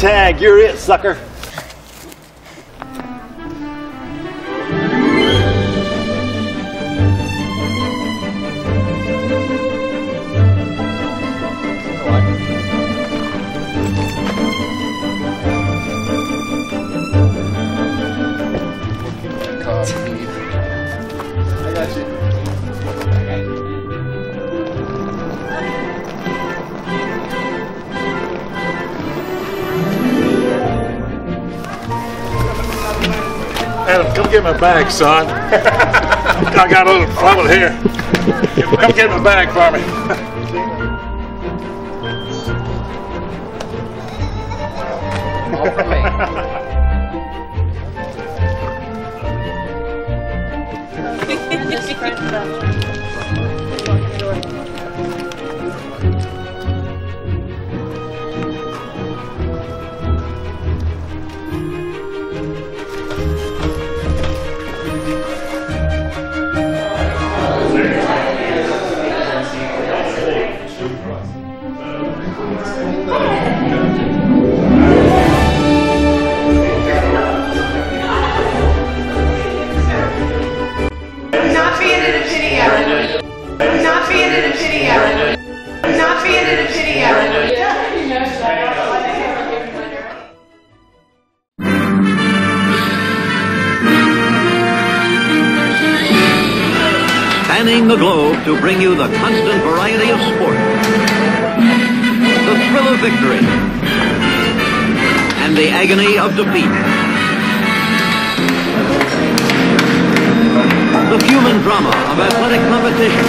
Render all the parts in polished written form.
tag. You're it, sucker. I got you. Adam, come get my bag, son. I got a little trouble here. Come get my bag for me. Spanning the globe to bring you the constant variety of sport, the thrill of victory, and the agony of defeat. The human drama of athletic competition.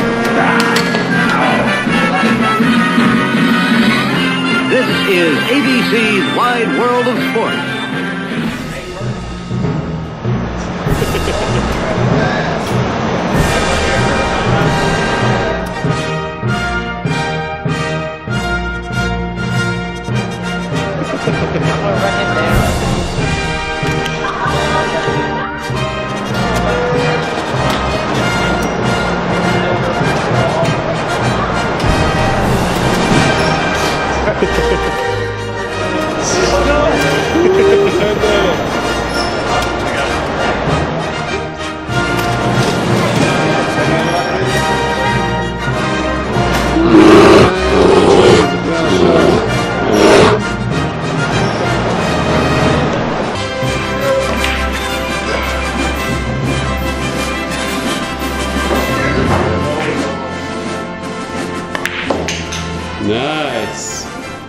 This is ABC's Wide World of Sports. Nice.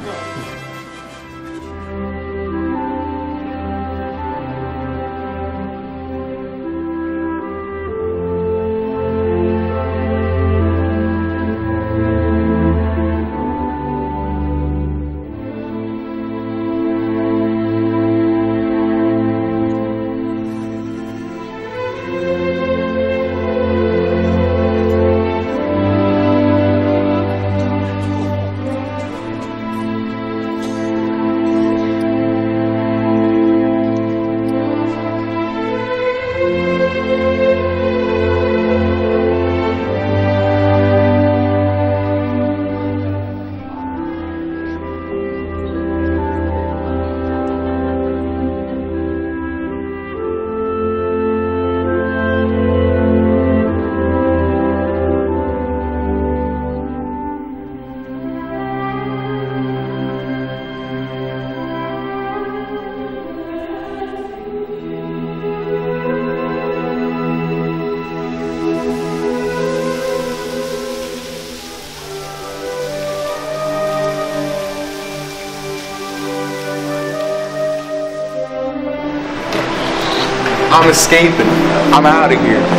I'm escaping. I'm out of here.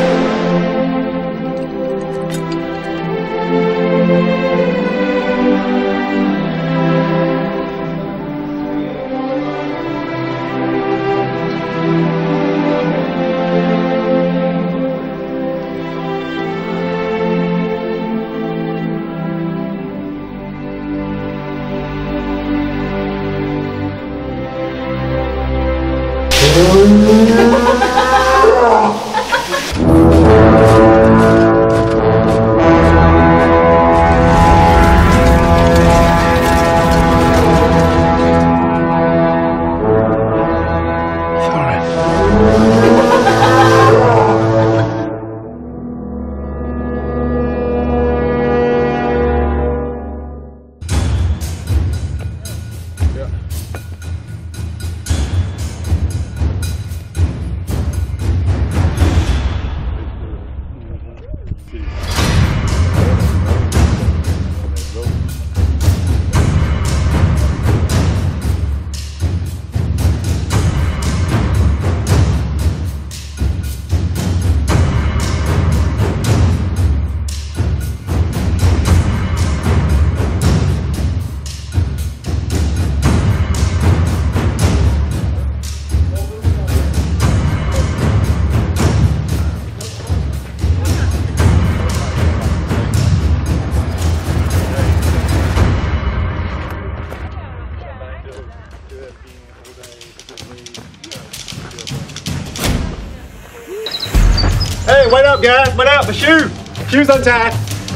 Hey, wait up, guys. Wait up. My shoe. Shoe's untied.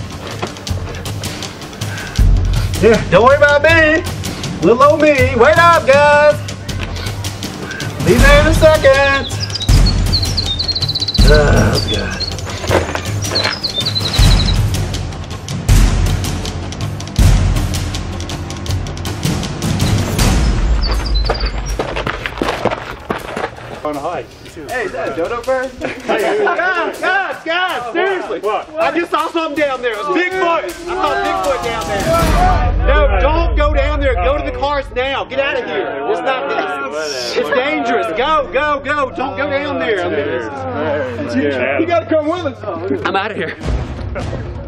Yeah, don't worry about me. Little old me. Wait up, guys. Be there in a second. Oh, God. On a hike. Hey, is that a dodo bird? Guys, seriously. What? I just saw something down there. Bigfoot. I saw Bigfoot down there. No, don't go down there. Go to the cars now. Get out of here. It's not. It's dangerous. Go. Don't go down there. You gotta come with us. I'm out of here.